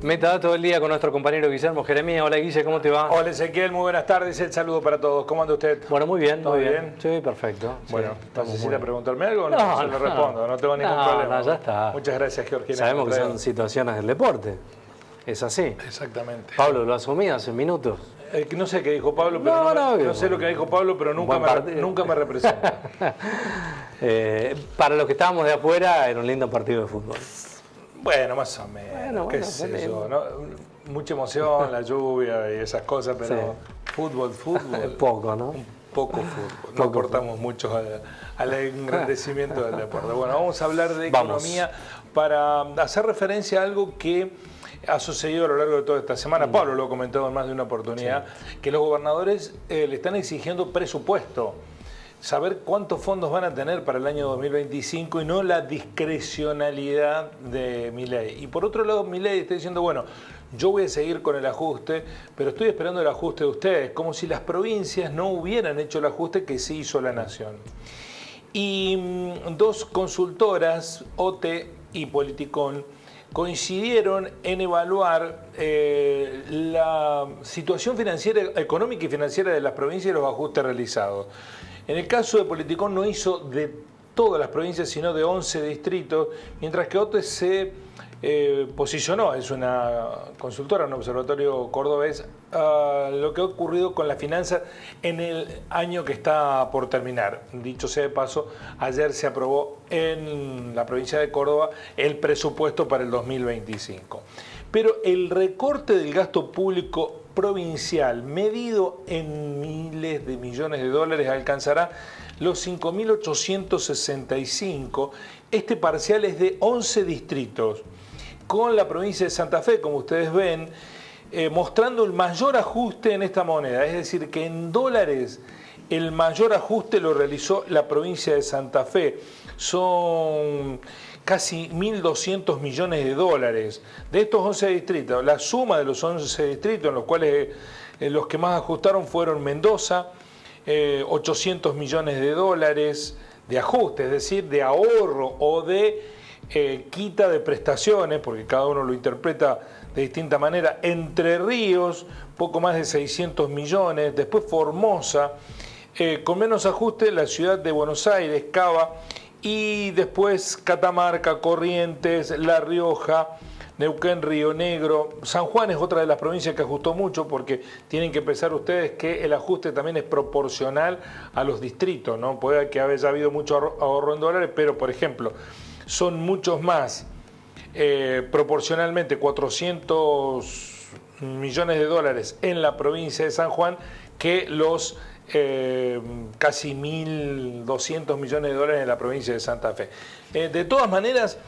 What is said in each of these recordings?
Metadatos todo el día con nuestro compañero Guillermo Jeremías. Hola Guille, ¿cómo te va? Hola Ezequiel, muy buenas tardes. El saludo para todos. ¿Cómo anda usted? Bueno, muy bien, ¿Todo muy bien? Sí, perfecto. Bueno, sí, ¿necesita preguntarme algo? No, Se lo respondo, no tengo ningún problema. No, ya está. Muchas gracias, Georgina. Sabemos que son situaciones del deporte. Es así. Exactamente. Pablo lo asumía hace minutos. No sé qué dijo Pablo, pero no sé lo que dijo Pablo, pero nunca me representa. Para los que estábamos de afuera, era un lindo partido de fútbol. Bueno, más o menos. ¿Qué sé yo? ¿No? Mucha emoción, la lluvia y esas cosas, pero fútbol. Poco, ¿no? Un poco fútbol. No aportamos mucho al engrandecimiento del deporte. Bueno, vamos a hablar de economía para hacer referencia a algo que ha sucedido a lo largo de toda esta semana. Pablo lo ha comentado en más de una oportunidad, que los gobernadores le están exigiendo presupuesto. Saber cuántos fondos van a tener para el año 2025 y no la discrecionalidad de Milei. Y por otro lado, Milei está diciendo, bueno, yo voy a seguir con el ajuste, pero estoy esperando el ajuste de ustedes, como si las provincias no hubieran hecho el ajuste que sí hizo la Nación. Y dos consultoras, OTE y Politicón, coincidieron en evaluar la situación financiera, económica y financiera de las provincias y los ajustes realizados. En el caso de Politicón no hizo de todas las provincias, sino de 11 distritos, mientras que OTE se posicionó, es una consultora, un observatorio cordobés, lo que ha ocurrido con la finanza en el año que está por terminar. Dicho sea de paso, ayer se aprobó en la provincia de Córdoba el presupuesto para el 2025. Pero el recorte del gasto público provincial, medido en miles de millones de dólares, alcanzará los 5.865. Este parcial es de 11 distritos, con la provincia de Santa Fe, como ustedes ven, mostrando el mayor ajuste en esta moneda. Es decir, que en dólares el mayor ajuste lo realizó la provincia de Santa Fe. Son casi 1.200 millones de dólares. De estos 11 distritos, la suma de los 11 distritos, en los cuales los que más ajustaron fueron Mendoza, 800 millones de dólares de ajuste, es decir, de ahorro o de quita de prestaciones, porque cada uno lo interpreta de distinta manera. Entre Ríos, poco más de 600 millones. Después Formosa, con menos ajuste, la ciudad de Buenos Aires, Cava, y después Catamarca, Corrientes, La Rioja, Neuquén, Río Negro. San Juan es otra de las provincias que ajustó mucho, porque tienen que pensar ustedes que el ajuste también es proporcional a los distritos, ¿no? Puede que haya habido mucho ahorro en dólares, pero por ejemplo, son muchos más, proporcionalmente 400 millones de dólares en la provincia de San Juan que los casi 1.200 millones de dólares en la provincia de Santa Fe. De todas maneras,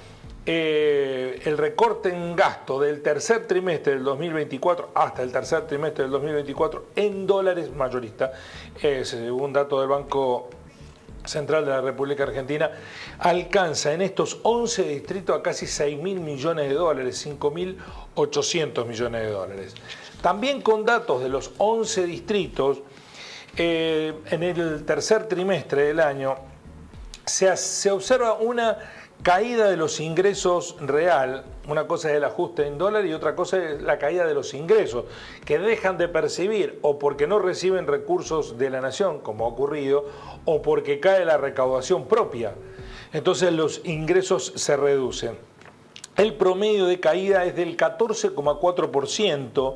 el recorte en gasto del tercer trimestre del 2024 hasta el tercer trimestre del 2024 en dólares mayorista, según datos del Banco Central de la República Argentina, alcanza en estos 11 distritos a casi 6.000 millones de dólares, 5.800 millones de dólares. También con datos de los 11 distritos, en el tercer trimestre del año se observa una caída de los ingresos real. Una cosa es el ajuste en dólar y otra cosa es la caída de los ingresos, que dejan de percibir o porque no reciben recursos de la nación, como ha ocurrido, o porque cae la recaudación propia. Entonces los ingresos se reducen. El promedio de caída es del 14,4%,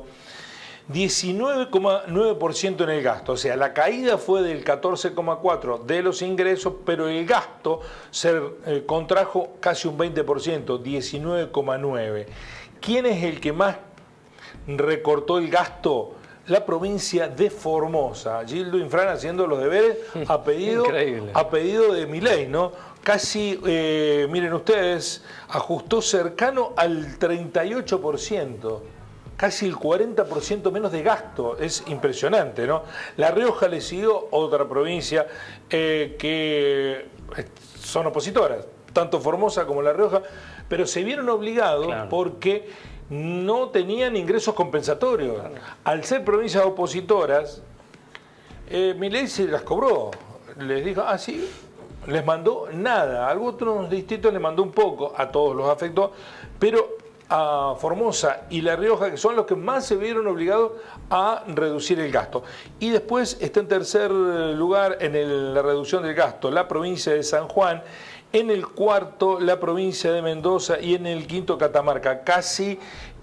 19,9% en el gasto. O sea, la caída fue del 14,4% de los ingresos, pero el gasto se contrajo casi un 20%, 19,9%. ¿Quién es el que más recortó el gasto? La provincia de Formosa. Gildo Infran, haciendo los deberes a pedido de Milei, ¿no? Casi, miren ustedes, ajustó cercano al 38%. Casi el 40% menos de gasto. Es impresionante, ¿no? La Rioja le siguió, otra provincia que son opositoras, tanto Formosa como La Rioja, pero se vieron obligados porque no tenían ingresos compensatorios. Al ser provincias opositoras, Milei se las cobró. Les dijo, sí, les mandó nada. A algunos distritos les mandó un poco, a todos los afectó, pero a Formosa y La Rioja, que son los que más se vieron obligados a reducir el gasto. Y después está en tercer lugar en la reducción del gasto la provincia de San Juan, en el cuarto la provincia de Mendoza y en el quinto Catamarca, casi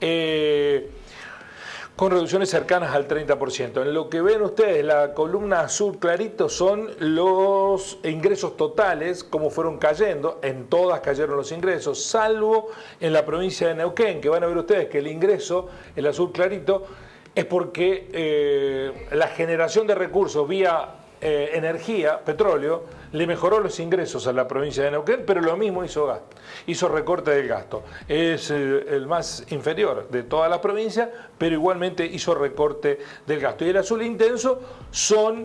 con reducciones cercanas al 30%. En lo que ven ustedes, la columna azul clarito son los ingresos totales, como fueron cayendo. En todas cayeron los ingresos, salvo en la provincia de Neuquén, que van a ver ustedes que el ingreso, el azul clarito, es porque la generación de recursos vía energía, petróleo, le mejoró los ingresos a la provincia de Neuquén, pero lo mismo hizo recorte del gasto. Es el más inferior de todas las provincias, pero igualmente hizo recorte del gasto. Y el azul intenso son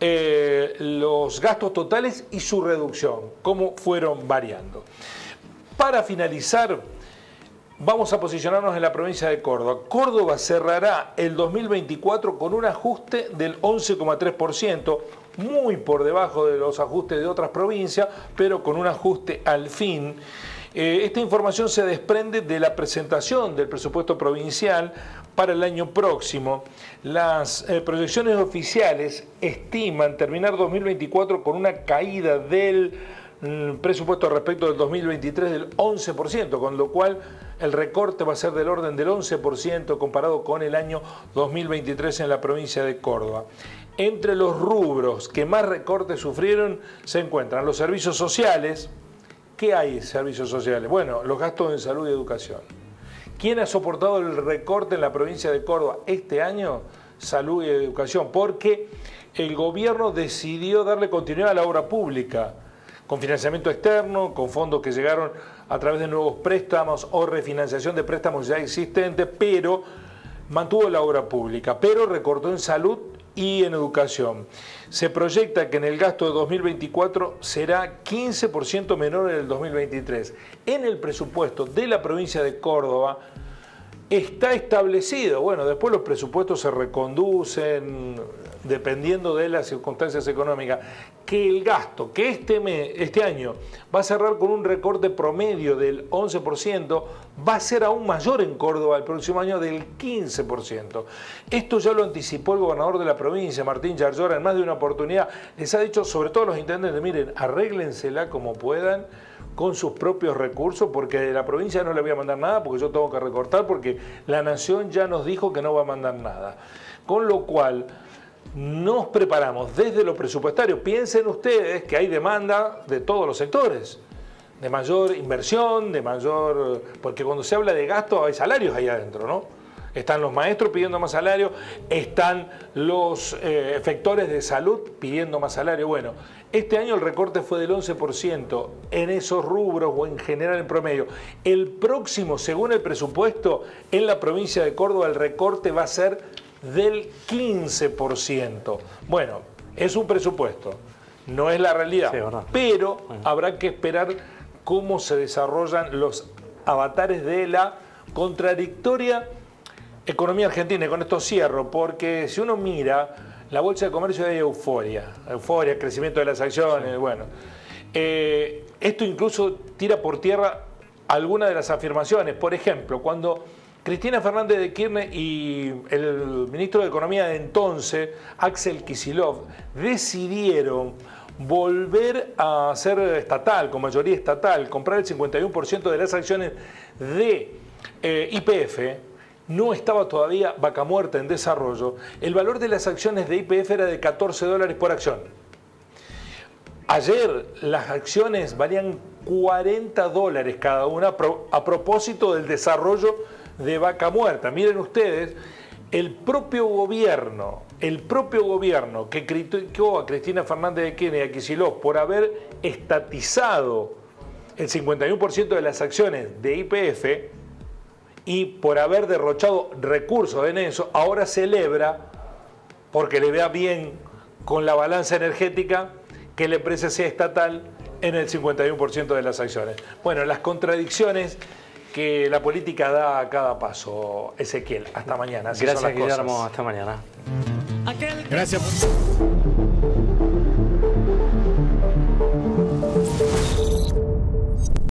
los gastos totales y su reducción, cómo fueron variando. Para finalizar, vamos a posicionarnos en la provincia de Córdoba. Córdoba cerrará el 2024 con un ajuste del 11,3%, muy por debajo de los ajustes de otras provincias, pero con un ajuste al fin. Esta información se desprende de la presentación del presupuesto provincial para el año próximo. Las proyecciones oficiales estiman terminar 2024 con una caída del presupuesto respecto del 2023 del 11%, con lo cual el recorte va a ser del orden del 11% comparado con el año 2023 en la provincia de Córdoba. Entre los rubros que más recortes sufrieron se encuentran los servicios sociales. ¿Qué hay servicios sociales? Bueno, los gastos en salud y educación. ¿Quién ha soportado el recorte en la provincia de Córdoba este año? Salud y educación, porque el gobierno decidió darle continuidad a la obra pública, con financiamiento externo, con fondos que llegaron a través de nuevos préstamos o refinanciación de préstamos ya existentes, pero mantuvo la obra pública, pero recortó en salud y en educación. Se proyecta que en el gasto de 2024 será 15% menor en el 2023. En el presupuesto de la provincia de Córdoba está establecido, bueno, después los presupuestos se reconducen dependiendo de las circunstancias económicas, que el gasto que este año va a cerrar con un recorte promedio del 11%, va a ser aún mayor en Córdoba el próximo año del 15%. Esto ya lo anticipó el gobernador de la provincia, Martín Yarlora, en más de una oportunidad. Les ha dicho, sobre todo a los intendentes, miren, arréglensela como puedan con sus propios recursos, porque de la provincia no le voy a mandar nada, porque yo tengo que recortar, porque la nación ya nos dijo que no va a mandar nada. Con lo cual, nos preparamos desde lo presupuestario. Piensen ustedes que hay demanda de todos los sectores, de mayor inversión, de mayor... Porque cuando se habla de gasto hay salarios ahí adentro, ¿no? Están los maestros pidiendo más salario, están los efectores de salud pidiendo más salario. Bueno, este año el recorte fue del 11% en esos rubros o en general en promedio. El próximo, según el presupuesto, en la provincia de Córdoba el recorte va a ser del 15%. Bueno, es un presupuesto, no es la realidad, sí, pero habrá que esperar cómo se desarrollan los avatares de la contradictoria economía argentina. Y con esto cierro, porque si uno mira la bolsa de comercio hay euforia, crecimiento de las acciones, sí. Bueno, esto incluso tira por tierra algunas de las afirmaciones. Por ejemplo, cuando Cristina Fernández de Kirchner y el ministro de Economía de entonces, Axel Kicillof, decidieron volver a ser estatal, con mayoría estatal, comprar el 51% de las acciones de YPF, no estaba todavía Vaca Muerta en desarrollo, el valor de las acciones de YPF era de $14 por acción. Ayer las acciones valían $40 cada una a propósito del desarrollo de Vaca Muerta. Miren ustedes, el propio gobierno que criticó a Cristina Fernández de Kirchner y a Kicillof por haber estatizado el 51% de las acciones de YPF y por haber derrochado recursos en eso, ahora celebra, porque le vea bien con la balanza energética, que la empresa sea estatal en el 51% de las acciones. Bueno, las contradicciones que la política da a cada paso. Ezequiel, hasta mañana. Gracias, Guillermo, hasta mañana. Gracias.